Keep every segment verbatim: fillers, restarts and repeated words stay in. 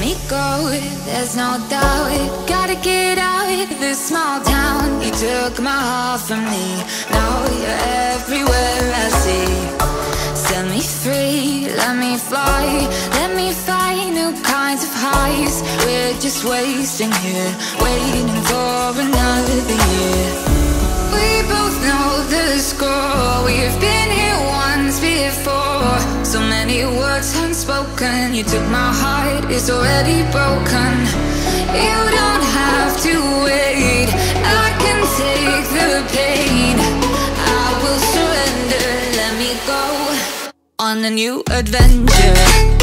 me go, there's no doubt. Gotta get out of this small town. You took my heart from me, now you're everywhere I see. Set me free, let me fly, let me find new kinds of highs. We're just wasting here, waiting for another year. We both know the score, we've been here once before. So many words unspoken, you took my heart, it's already broken. You don't have to wait, I can take the pain. I will surrender, let me go on a new adventure.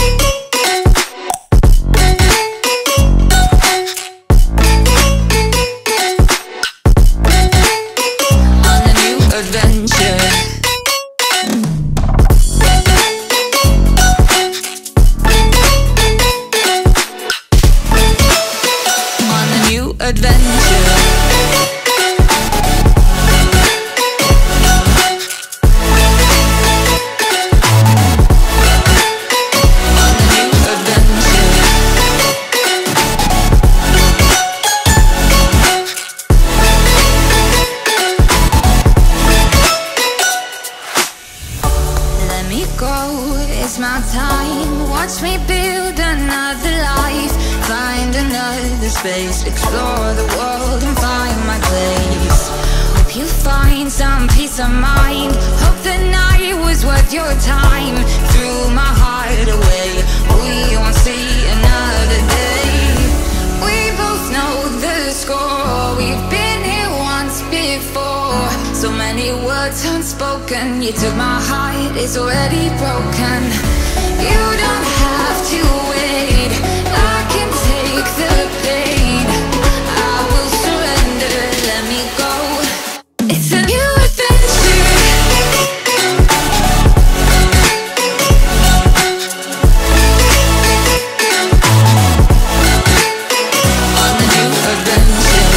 It's my time, watch me build another life. Find another space, explore the world and find my place. Hope you find some peace of mind, hope the night was worth your time. Threw my heart away, we won't see another day. We both know the score, we've been here once before. So many words unspoken, you took my heart, it's already broken. You don't have to wait, I can take the pain. I will surrender, let me go. It's a new adventure. On a new adventure.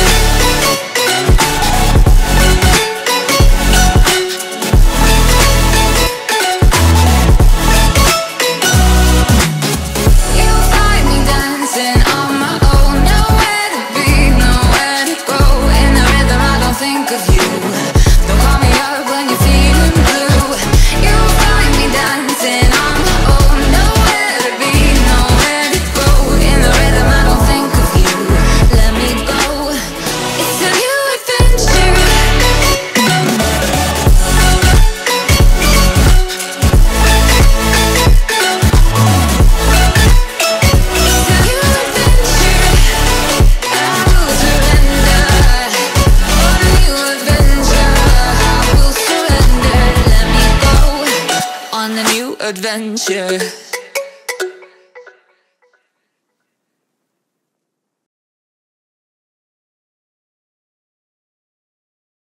Adventure.